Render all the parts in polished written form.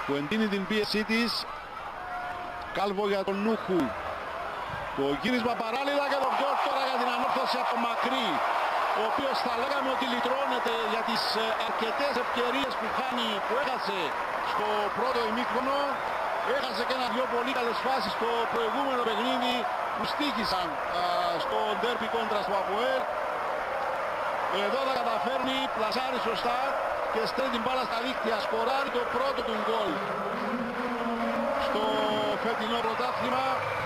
που εντείνει την πίεσή της. Κάλβο για τον Νούχου. Το γύρισμα παράλληλα και τον γκολ τώρα για την ανόρθωση από μακρύ, ο οποίος θα λέγαμε ότι λυτρώνεται για τις αρκετές ευκαιρίες που έχασε στο πρώτο ημίχρονο. Έχασε και ένα-δυο πολύ καλές φάσεις στο προηγούμενο παιχνίδι που στοίχησαν στο ντέρμπι κόντρα στο ΑΠΟΕΛ. Εδώ τα καταφέρνει, πλασάρει σωστά και στέλνει την μπάλα στα δίχτυα. Σκοράρει το πρώτο του γκολ στο φετινό πρωτάθλημα.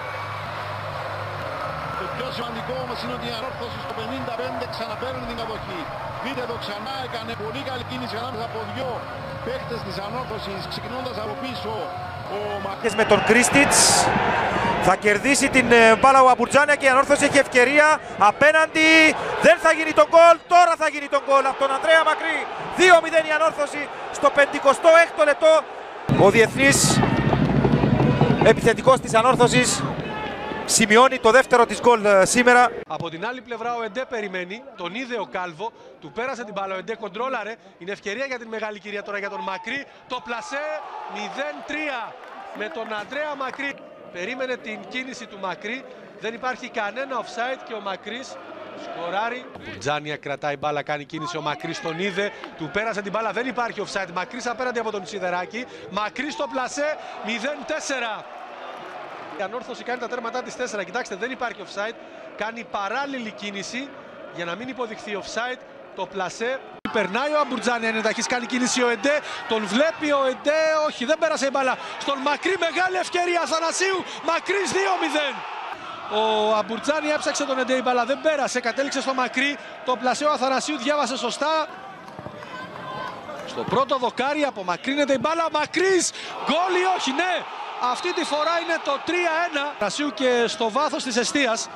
Το πιο σημαντικό όμως είναι ότι η ανόρθωση στο 55 ξαναπαίρνει την κατοχή. Δείτε εδώ ξανά, έκανε πολύ καλή κίνηση ανάμεσα από δύο παίκτες της ανόρθωσης, ξεκινώντας από πίσω ο Μακρύς με τον Κρίστιτς. Θα κερδίσει την μπάλα ο Αμπουρτζάνια και η ανόρθωση έχει ευκαιρία απέναντι. Δεν θα γίνει τον γκολ, τώρα θα γίνει τον γκολ από τον Ανδρέα Μακρύ. 2-0 η ανόρθωση στο 56ο λεπτό. Ο διεθνής επιθετικός της ανόρθωσης σημειώνει το δεύτερο της γκολ σήμερα. Από την άλλη πλευρά ο Εντέ περιμένει, τον είδε ο Κάλβο, του πέρασε την μπάλα, ο Εντέ κοντρόλαρε. Είναι ευκαιρία για την μεγάλη κυρία τώρα για τον Μακρύ. Το πλασέ 0-3 με τον Ανδρέα Μακρύ. Περίμενε την κίνηση του Μακρύ, δεν υπάρχει κανένα offside και ο Μακρύς σκοράρει. Ο Τζάνια κρατάει μπάλα, κάνει κίνηση, ο Μακρύς τον είδε, του πέρασε την μπάλα, δεν υπάρχει offside. Μακρύς απέναντι από τον Σιδεράκη, Μακρύς στο πλασέ 0-4. Η ανόρθωση κάνει τα τέρματά της 4. Κοιτάξτε, δεν υπάρχει offside. Κάνει παράλληλη κίνηση για να μην υποδειχθεί offside. Το πλασέ. Περνάει ο Αμπουρτζάνια, είναι ταχύς, κάνει κίνηση ο Εντέ. Τον βλέπει ο Εντέ. Όχι, δεν πέρασε η μπάλα. Στον Μακρύ, μεγάλη ευκαιρία Αθανασίου. Μακρύς 2-0. Ο Αμπουρτζάνια έψαξε τον Εντέ, η μπάλα δεν πέρασε. Κατέληξε στο Μακρύ. Το πλασέ ο Αθανασίου διάβασε σωστά. Στο πρώτο δοκάρι απομακρύνεται η μπάλα. Μακρύς. Γκόλ ή όχι, ναι. Αυτή τη φορά είναι το 3-1. Ρασίου και στο βάθος της εστίας.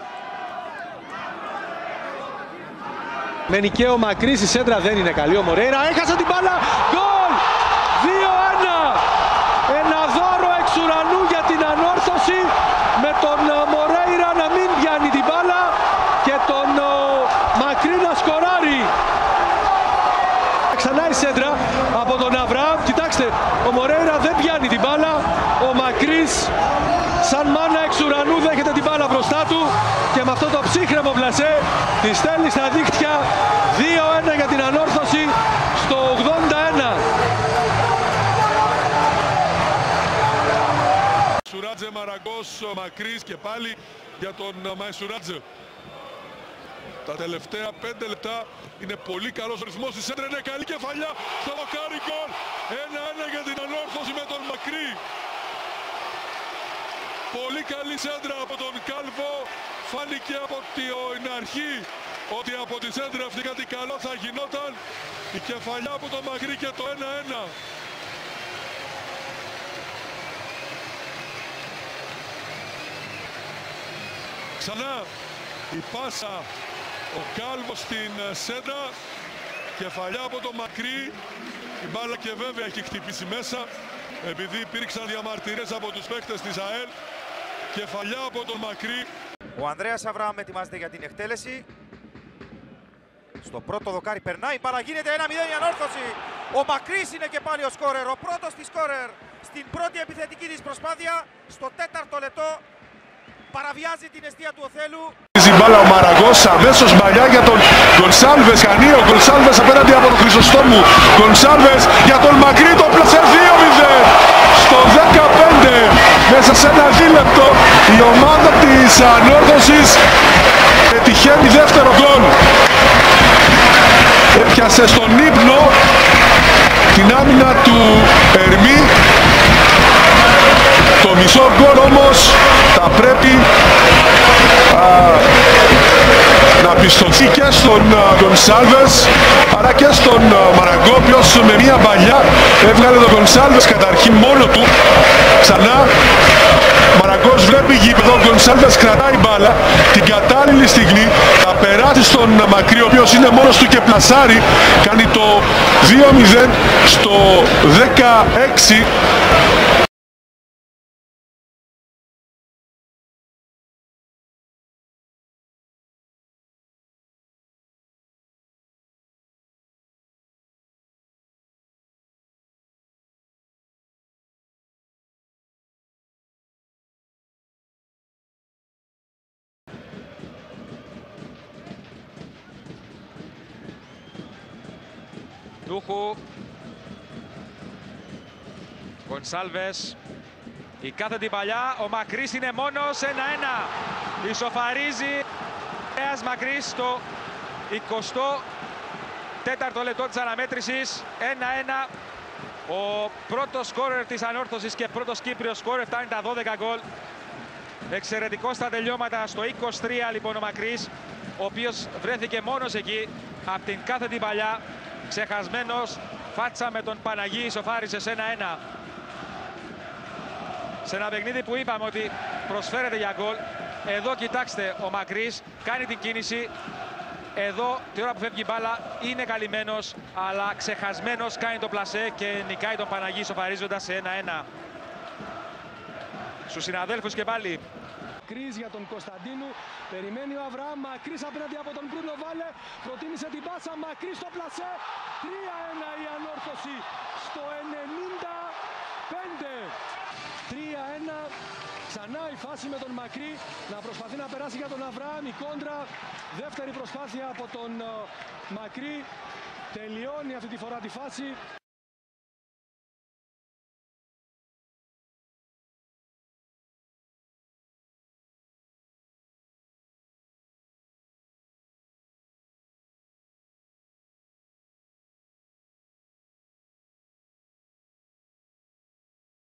Μένει και ο Μακρύς, η σέντρα δεν είναι καλή. Ο Μορέιρα έχασε την μπάλα. Γκολ! 2-1. Ένα δώρο εξ ουρανού για την ανόρθωση. Με τον Μορέιρα να μην πιάνει την μπάλα και τον Μακρύ να σκοράρει. Ξανά η σέντρα από τον Αβραάμ. Κοιτάξτε, ο Μορέιρα δεν πιάνει την μπάλα. Ο Μακρύς σαν μάνα εξ ουρανού δέχεται την μπάλα μπροστά του και με αυτό το ψύχρεμο πλασέ τη στέλνει στα δίχτυα. 2-1 για την ανόρθωση στο 81. Σουράτζε Μαραγκός, Μακρύς και πάλι για τον Μαϊσουράτζε. Τα τελευταία 5 λεπτά είναι πολύ καλός ο ρυθμός της σέντρα, είναι καλή κεφαλιά στο δοκάρι γκολ. 1-1 για την ανόρθωση με τον Μακρύ. Πολύ καλή σέντρα από τον Κάλβο. Φάνηκε από την αρχή ότι από τη σέντρα αυτή κάτι καλό θα γινόταν. Η κεφαλιά από τον Μακρύ και το 1-1. Ξανά η πάσα, ο Κάλβος στην σέντρα, κεφαλιά από τον Μακρύ. Η μπάλα και βέβαια έχει χτυπήσει μέσα επειδή υπήρξαν διαμαρτυρίες από τους παίκτες της ΑΕΛ. Κεφαλιά από τον Μακρύ. Ο Ανδρέας Αβραάμ ετοιμάζεται για την εκτέλεση. Στο πρώτο δοκάρι περνάει, παραγίνεται 1-0 η ανόρθωση. Ο Μακρύς είναι και πάλι ο σκόρερ, ο πρώτος της σκόρερ στην πρώτη επιθετική της προσπάθεια. Στο 4ο λεπτό παραβιάζει την εστία του Οθέλου. Η μπάλα ο Μαραγκός, αμέσως μαλλιά για τον Γκονσάλβες. Κάνει ο Γκονσάλβες απέναντι από τον Χρυσοστόμου. Γκονσάλβες για τον Μακρύ, το πλασέ 2-0. Στο 15, μέσα σε ένα δίλεπτο, η ομάδα της ανόρθωσης πετυχαίνει δεύτερο γκολ. Έπιασε στον ύπνο την άμυνα του Ερμή. Το μισό γκολ όμως θα πρέπει να πιστωθεί και στον Γκονσάλβες αλλά και στον Μαραγκό, οποίος με μια παλιά έβγαλε τον Γκονσάλβες καταρχήν μόνο του. Ξανά Μαραγκός βλέπει γήπεδο, ο Γκονσάλβες κρατάει μπάλα την κατάλληλη στιγμή, θα περάσει στον Μακρύ, ο οποίος είναι μόνος του και πλασάρει, κάνει το 2-0 στο 16. Νούχου. Γκονσάλβες. Η κάθετη παλιά. Ο Μακρύς είναι μόνος. 1-1. Ισοφαρίζει. Νέας Μακρύς στο 24ο λεπτό της αναμέτρησης. 1-1. Ο πρώτος σκόρερ της ανόρθωσης και πρώτος Κύπριος σκόρερ φτάνει τα 12 γκολ. Εξαιρετικό στα τελειώματα στο 23 λοιπόν ο Μακρύς, ο οποίος βρέθηκε μόνος εκεί από την κάθετη παλιά, ξεχασμένος, φάτσα με τον Παναγί, ισοφάρισε σε 1-1. Σε ένα παιχνίδι που είπαμε ότι προσφέρεται για γκολ, εδώ κοιτάξτε ο Μακρύς κάνει την κίνηση, εδώ την ώρα που φεύγει η μπάλα είναι καλυμμένος, αλλά ξεχασμένος κάνει το πλασέ και νικάει τον Παναγί ισοφαρίζοντας σε 1-1. Στους συναδέλφους και πάλι. Μακρύς για τον Κωνσταντίνου, περιμένει ο Αβραάμ, Μακρύς απέναντι από τον Μπρούνο Βάλε, προτίμησε την πάσα, Μακρύς στο πλασέ, 3-1 η ανόρθωση στο 95. 3-1, ξανά η φάση με τον Μακρύ να προσπαθεί να περάσει για τον Αβραάμ, η κόντρα, δεύτερη προσπάθεια από τον Μακρύ, τελειώνει αυτή τη φορά τη φάση.